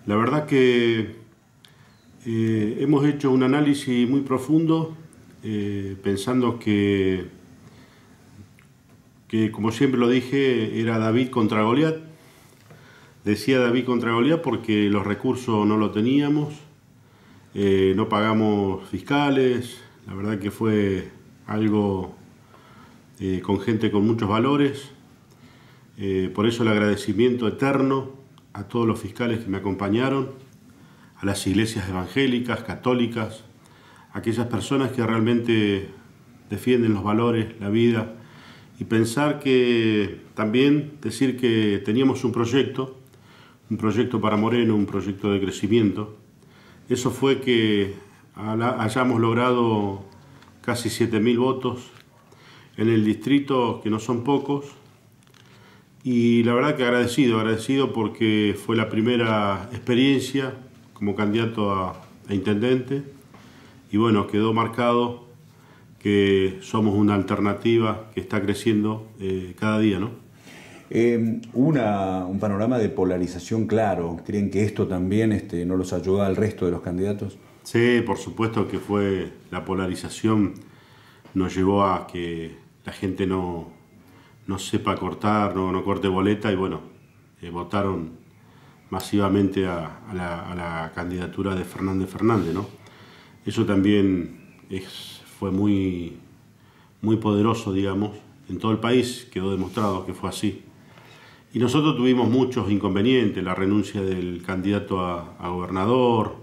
La verdad que hemos hecho un análisis muy profundo, pensando que, como siempre lo dije, era David contra Goliat. Decía David contra Goliat porque los recursos no lo teníamos, no pagamos fiscales, la verdad que fue algo con gente con muchos valores. Por eso el agradecimiento eterno a todos los fiscales que me acompañaron, a las iglesias evangélicas, católicas, a aquellas personas que realmente defienden los valores, la vida, y pensar que también decir que teníamos un proyecto para Moreno, un proyecto de crecimiento. Eso fue que hayamos logrado casi 7.000 votos en el distrito, que no son pocos, y la verdad que agradecido porque fue la primera experiencia como candidato a intendente, y bueno, quedó marcado que somos una alternativa que está creciendo cada día, ¿no? Hubo un panorama de polarización claro. ¿Creen que esto también no los ayuda al resto de los candidatos? Sí, por supuesto que fue la polarización, nos llevó a que la gente no sepa cortar, no corte boleta, y bueno, votaron masivamente a la candidatura de Fernández, ¿no? Eso también fue muy poderoso, digamos. En todo el país quedó demostrado que fue así. Y nosotros tuvimos muchos inconvenientes, la renuncia del candidato a gobernador,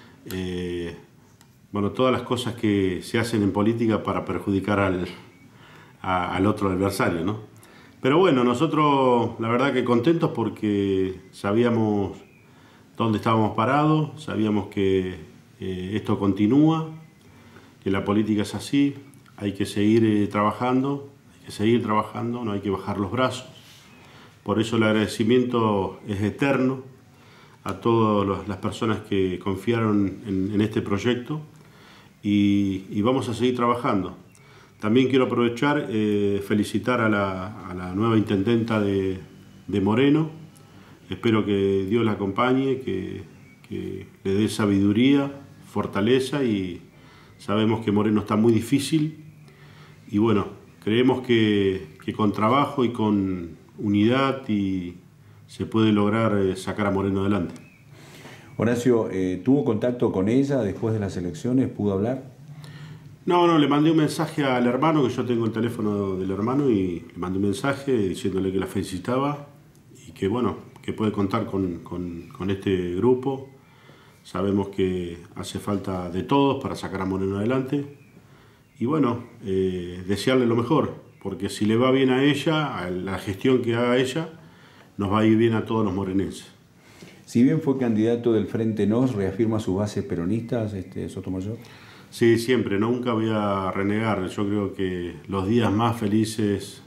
bueno, todas las cosas que se hacen en política para perjudicar al otro adversario, ¿no? Pero bueno, nosotros la verdad que contentos porque sabíamos dónde estábamos parados, sabíamos que esto continúa, que la política es así, hay que seguir trabajando, no hay que bajar los brazos. Por eso el agradecimiento es eterno a todas las personas que confiaron en este proyecto, y vamos a seguir trabajando. También quiero aprovechar, felicitar a la nueva intendenta de Moreno. Espero que Dios la acompañe, que le dé sabiduría, fortaleza, y sabemos que Moreno está muy difícil, y bueno, creemos que con trabajo y con unidad se puede lograr sacar a Moreno adelante. Horacio, ¿tuvo contacto con ella después de las elecciones? ¿Pudo hablar? No, le mandé un mensaje al hermano, que yo tengo el teléfono del hermano, y le mandé un mensaje diciéndole que la felicitaba y que bueno, que puede contar con este grupo. Sabemos que hace falta de todos para sacar a Moreno adelante, y bueno, desearle lo mejor, porque si le va bien a ella, a la gestión que haga ella, nos va a ir bien a todos los morenenses. Si bien fue candidato del Frente Nos, ¿reafirma sus bases peronistas, Sotomayor? Sí, siempre, nunca voy a renegar. Yo creo que los días más felices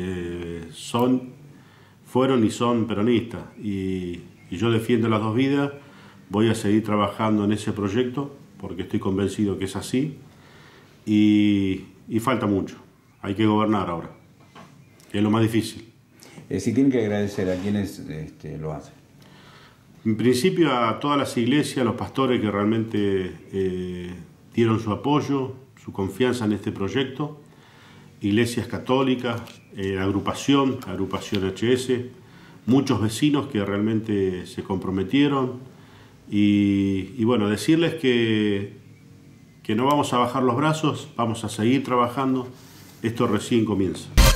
fueron y son peronistas, y yo defiendo las dos vidas. Voy a seguir trabajando en ese proyecto porque estoy convencido que es así, y falta mucho. Hay que gobernar ahora, que es lo más difícil. Si tienen que agradecer, ¿a quienes lo hacen? En principio a todas las iglesias, los pastores que realmente dieron su apoyo, su confianza en este proyecto, iglesias católicas, la agrupación HS, muchos vecinos que realmente se comprometieron, y bueno, decirles que no vamos a bajar los brazos, vamos a seguir trabajando, esto recién comienza.